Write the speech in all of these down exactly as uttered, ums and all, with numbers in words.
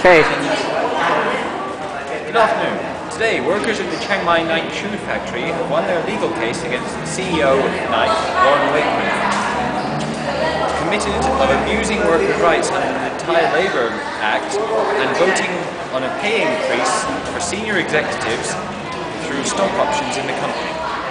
Okay. Good afternoon. Today, workers at the Chiang Mai Night Shoe Factory have won their legal case against the C E O of Nike, Warren Wakeman, committed of abusing workers' rights under the Thai Labour Act and voting on a pay increase for senior executives through stock options in the company.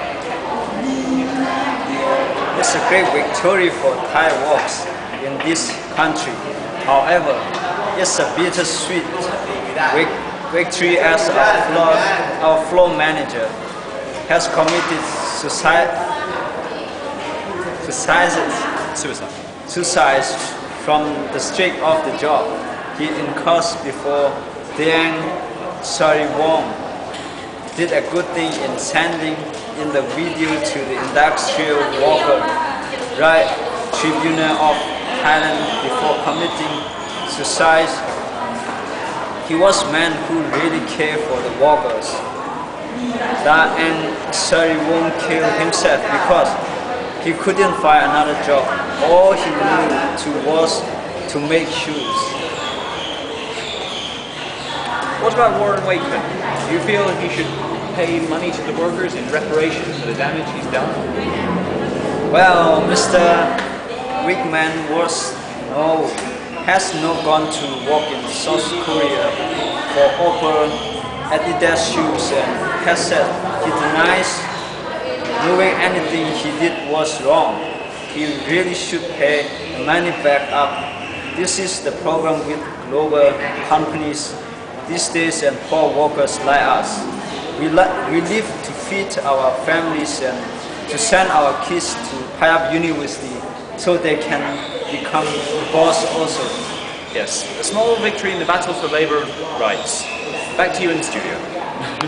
It's a great victory for Thai workers in this country. However, it's a bittersweet victory as our floor, our floor manager has committed suicide, suicide, Suicide. suicide from the streak of the job. He incurs before Deng Sariwong did a good thing in sending in the video to the Industrial Worker Right Tribunal of Thailand before committing suicide. He was a man who really cared for the workers. That and Sariwong killed himself because he couldn't find another job. All he knew to was to make shoes. What about Warren Wakeman? Do you feel he should pay money to the workers in reparation for the damage he's done? Well, Mister Wakeman was no has not gone to work in South Korea for Opel Adidas shoes and has said he denies knowing anything he did was wrong. He really should pay the money back up. This is the problem with global companies these days and poor workers like us. We, we live to feed our families and to send our kids to higher university so they can become the boss also. Yes, a small victory in the battle for labour rights. Back to you in the studio.